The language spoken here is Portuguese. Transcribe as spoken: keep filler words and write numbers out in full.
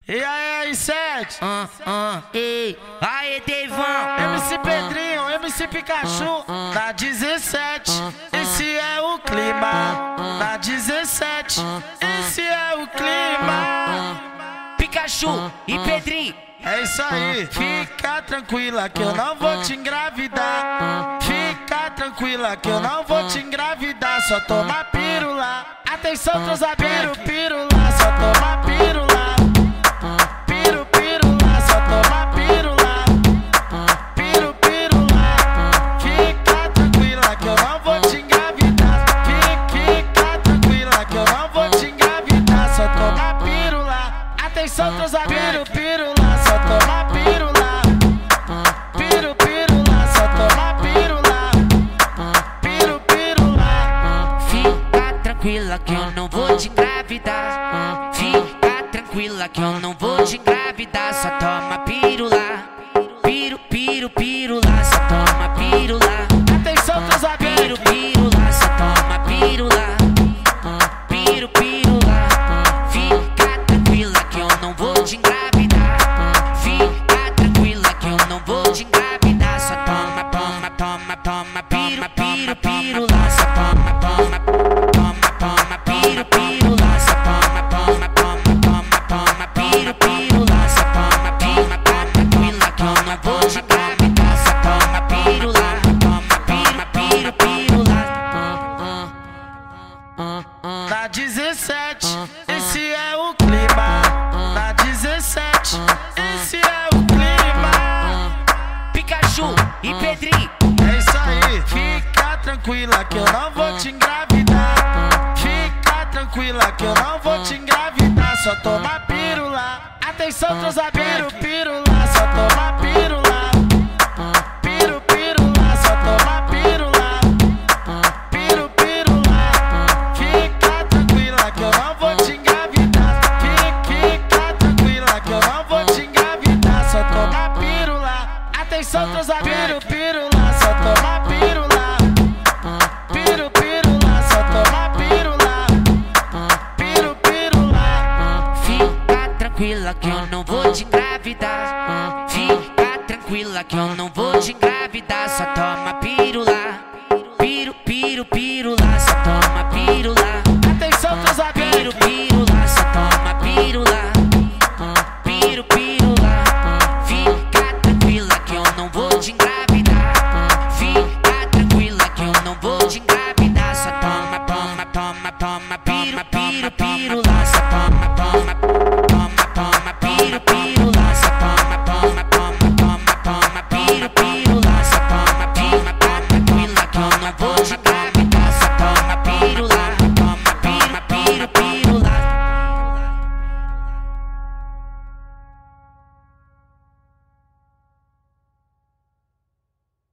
E aí, sete? Ah, ah, ei, aê, Deivão. M C Pedrinho, M C Pikachu, na dezessete. Esse é o clima, na dezessete. Esse é o clima. Pikachu e Pedrinho. É isso aí, fica tranquila que eu não vou te engravidar. Fica tranquila que eu não vou te engravidar. Só toma pílula. Atenção, trozabeiro, pílula. Só toma pílula. Piru, pílula, só toma pílula. Piru, pílula. Fica tranquila que eu não vou te engravidar. Fica tranquila que eu não vou te engravidar. Só toma pílula. Atenção, trozabeiro, pílula. Só toma pílula. Piru, pílula, só toma pílula. Piru, pílula. Fica tranquila que eu não vou te engravidar. Fica tranquila que eu não vou te engravidar. Só toma pílula. Piru, piru, pílula, só toma pílula. Atenção, trozabeiro, Piru, pílula, só toma pílula. Piru, pílula. Fica tranquila que eu não vou te engravidar. Fica tranquila que eu não vou te engravidar. Só toma, toma, toma, toma, toma, piru, pílula. Só toma, toma, toma, toma, piru, pílula. Só toma, toma, toma, toma, toma, piru, pílula. Só toma, toma, tranquila que eu não vou te engravidar. Só toma pílula, toma, toma, piru, pílula. na dezessete. Esse é o clima, na dezessete. Esse é o clima. Pikachu e Pedrinho. É isso aí, fica tranquila que eu não vou te engravidar. Fica tranquila que eu não vou te engravidar. Só toma pílula. Atenção, trozabeiro, pílula. Só toma pílula. Piru, pílula, só toma pílula. Piru, pílula. Fica tranquila que eu não vou te engravidar. Fica tranquila que eu não vou te engravidar. Só toma pílula. Atenção, trozabeiro, pílula. Só toma pílula. Piru, pílula, só toma pílula. Piru, pílula. Fica tranquila que eu não vou te engravidar. Fica tranquila que eu não vou te engravidar. Só toma pílula. Piru, piru, pílula. Só toma pílula.